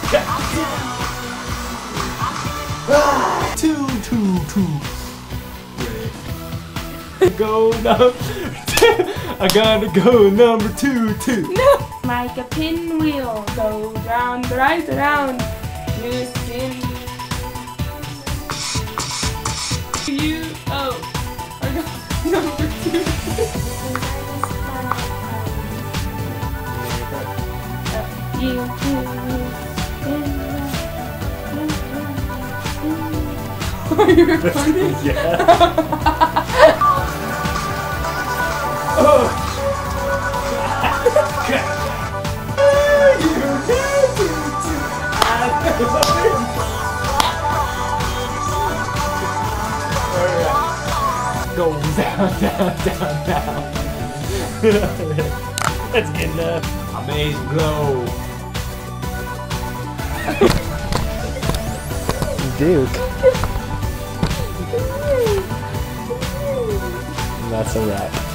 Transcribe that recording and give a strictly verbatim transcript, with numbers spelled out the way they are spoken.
Two, two, two. Go number two. I gotta go number two, two. No. Like a pinwheel goes round, right around. Losing you. Oh, I got number two. You. Are you recording? Yeah. Oh. Go down, down, down, down. That's enough. Amazing glow. Duke. That's a wrap.